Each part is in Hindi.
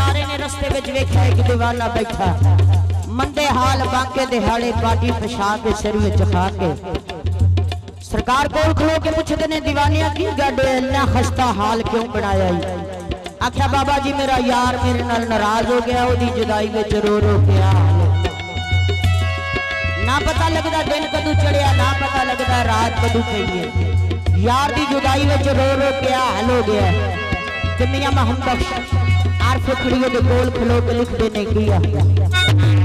बेचारे ने रस्ते में वेख्या एक दीवाना बैठा मंदे हाल बांके दिहाड़े पाटी पछा के सिर में खा के सरकार कोल खलो के पूछते ने दीवानिया की गड्डे इन्ना खस्ता हाल क्यों बनाया ही आख्या बाबा जी मेरा यार मेरे नाल नाराज हो गया ओदी जुदाई में रो रो के ना पता लगता दिन कदू चढ़िया ना पता लगता रात कदू पई है यार की जुदाई में रो रो के हाल हो गया कि मियां मोहम्मद बख्श आरफ खड़ियों के कोल खलो के लिखते ने किया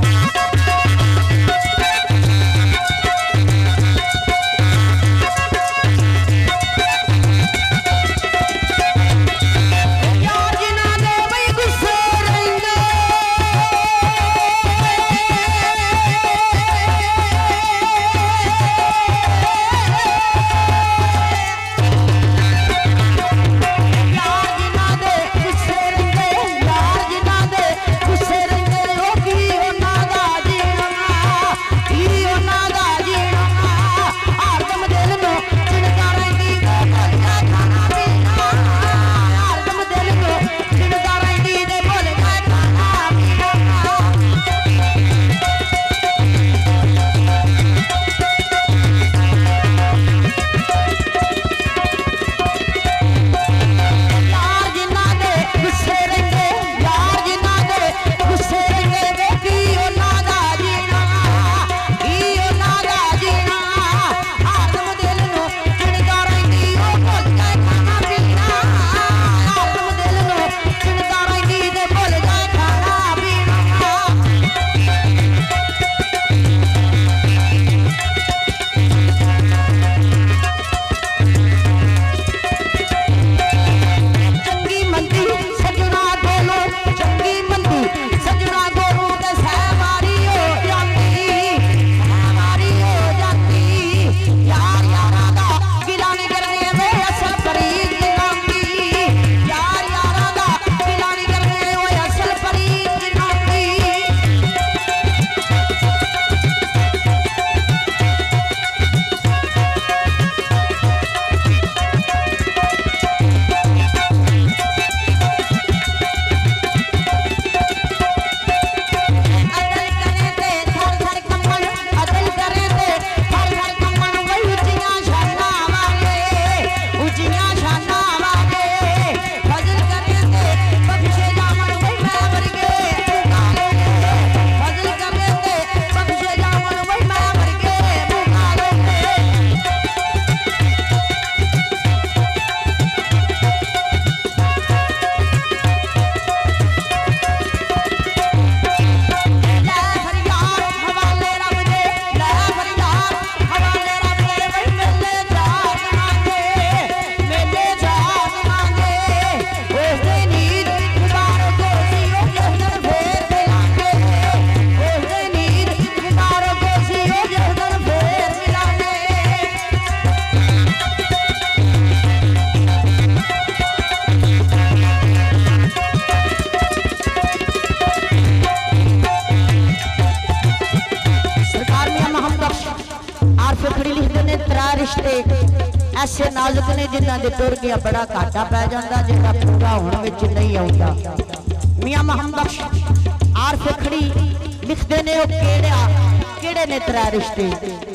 रिश्ते ऐसे नाजुक ने जिन्हां दे टुर गया बड़ा घाटा पै जांदा जिहड़ा पूरा होण विच नहीं आउंदा। मियां मोहम्मद बख्श आरफ खड़ी लिखदे ने ओ केड़े ने त्रै रिश्ते